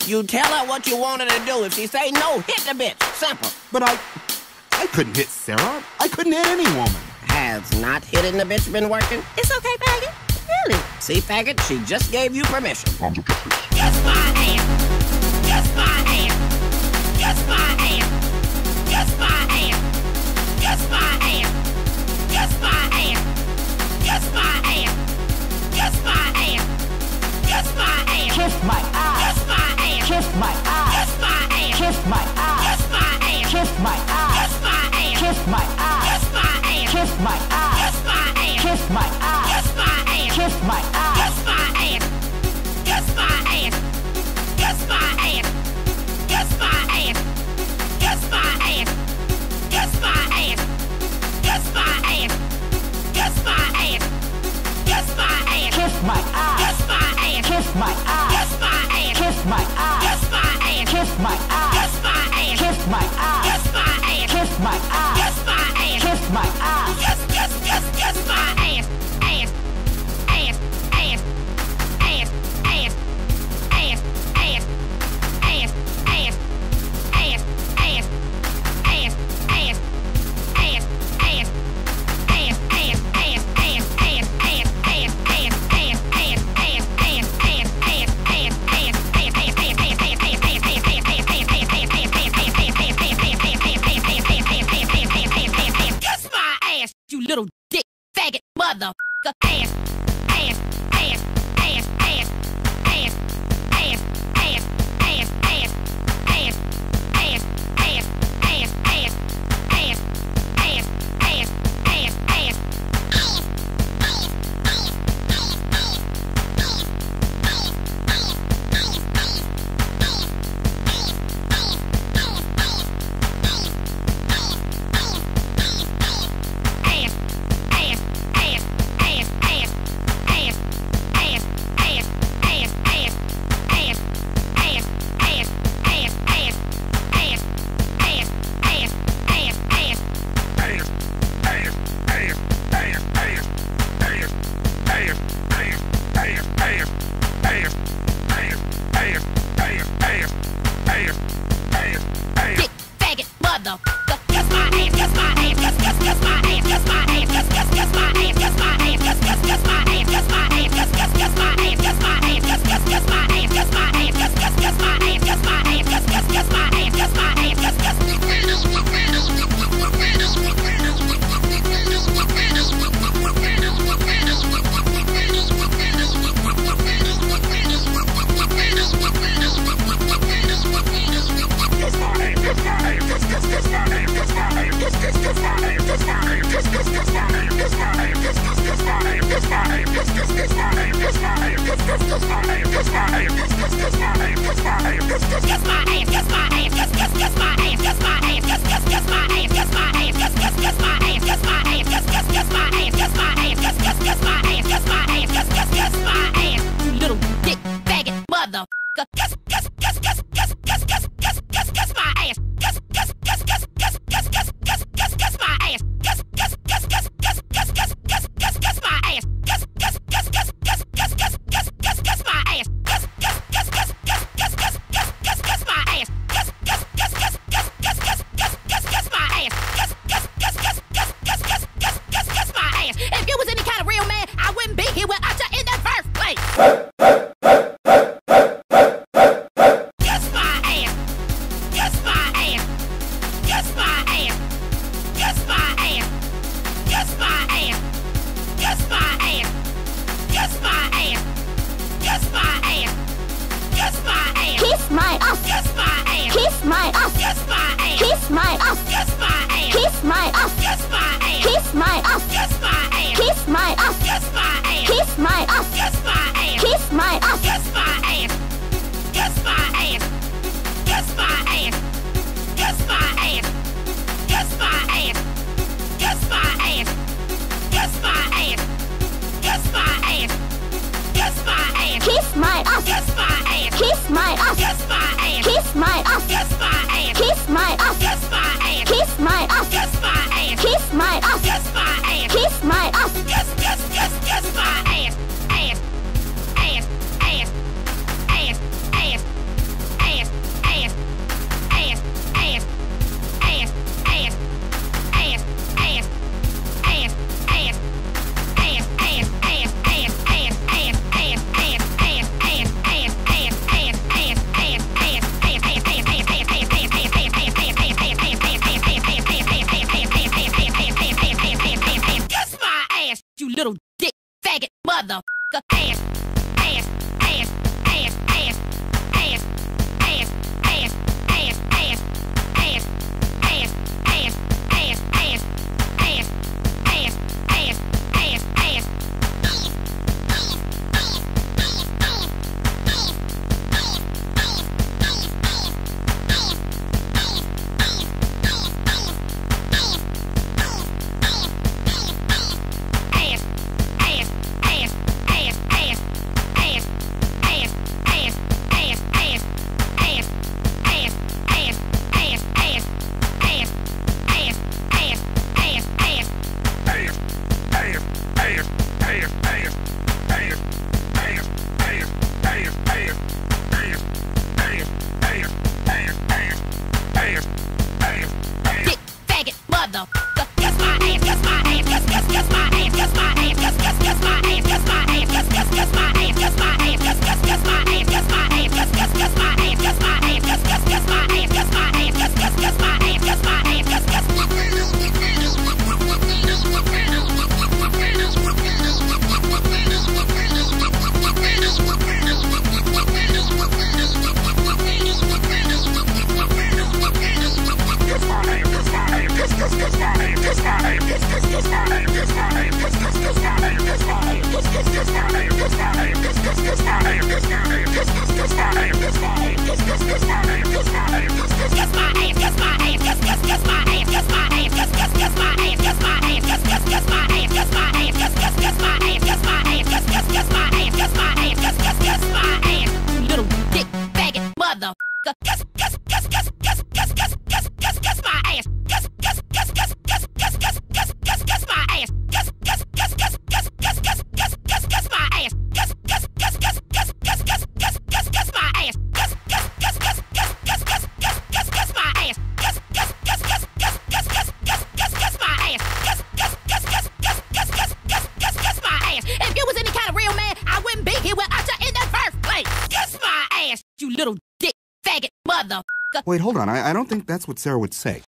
You tell her what you want her to do. If she say no, hit the bitch. Simple. But I couldn't hit Sarah. I couldn't hit any woman. Has not hitting the bitch been working? It's okay, faggot. Really? See, faggot, she just gave you permission. Arms of justice. Yes, my ass. Yes, my ass. Yes, my ass. Yes, my ass. Yes, my ass. Yes, my ass. Yes, my ass. Yes, my ass. Yes, my ass. Kiss my ass. Yes, my ass. Kiss my ass. Yes, my ass. Kiss my ass. Yes, my ass. Kiss my ass. Yes, my ass. Kiss my ass. Yes, my ass. Kiss my ass. Yes, my ass. Kiss my ass. Yes, my ass. Kiss my ass. Yes, my ass. Yes, my ass. Yes, my ass. Yes, my ass. Yes, my ass. Yes, my ass. Yes, my ass. Yes, my ass. Yes, my ass. Kiss my ass. Yes, my ass. Kiss my ass. Yes, my ass. Kiss my ass. Yes, my ass. Kiss my ass. Yes, my ass. Kiss my ass. Yes, my ass. Kiss my ass. Yes, my ass. Kiss my ass. Yes, yes, yes, yes, my ass. Ass. Ass. Ass. Ass. Ass. Ass. Ass. Ass. Ass. Ass. Ass. Ass. Ass. Ass. Ass. You little dick faggot motherfucker ass ass ass ass ass ass ass ass ass ass ass ass ass ass ass ass ass ass ass Kiss my ass. ass, ass, ass, ass, ass, ass, ass, ass, ass, ass, ass, ass, ass, ass, ass, ass, ass, ass, ass, ass. Wait, hold on. I don't think that's what Sarah would say.